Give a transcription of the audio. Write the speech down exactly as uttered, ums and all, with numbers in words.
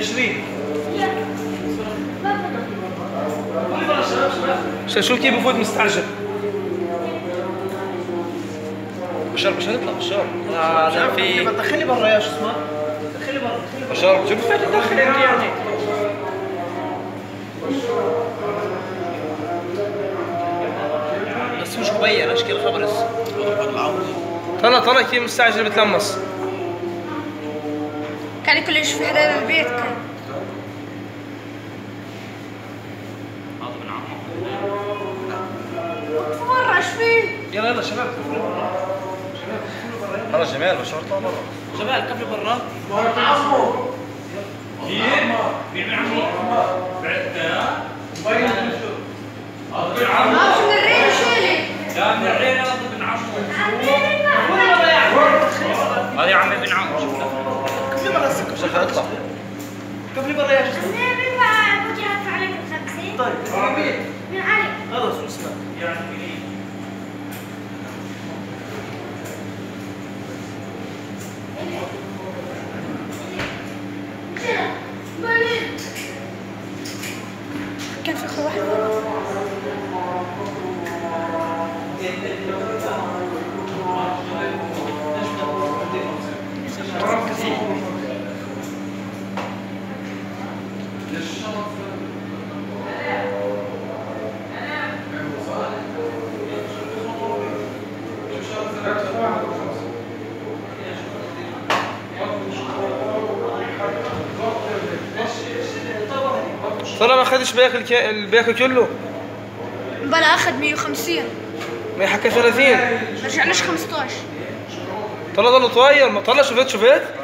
عشرين. شو كيف بفوت مستعجل؟ بشار بشار اطلع بشار. هذا في دخلني برا يا شو اسمه؟ دخلني برا دخلني برا. بشار شو بفوت تدخل انت يعني؟ بس مش مبين اشكال خبر هسه. طلع طلع كيف مستعجل بتلمس. كان ياكل ايش في حدا بالبيت كان. برا ايش فيه؟ يلا يلا شباب كفلوا برا. شباب كفلوا برا. خلاص جمال بشار اطلع برا. شباب كفلوا برا. عمو كيف؟ مين عمو؟ بعدنا؟ مبين شو؟ ابن عمو. اه شو من الرين شيلي. لا من العين انا ابن عمو. هذا يا عمي ابن عمو. كفلوا برا هسه بشار خلينا نطلع. كفلوا برا يا شو اسمه؟ طيب مين؟ من علي. خلص شو اسمه؟ يعني كان في اخو واحد برا. طلع ما اخذش بياكل كي... البياكل كله. بلا اخذ مية وخمسين. ما يحكى ثلاثين. ما رجعناش خمسطعش. طلع ضل طاير ما طلع شفت شفت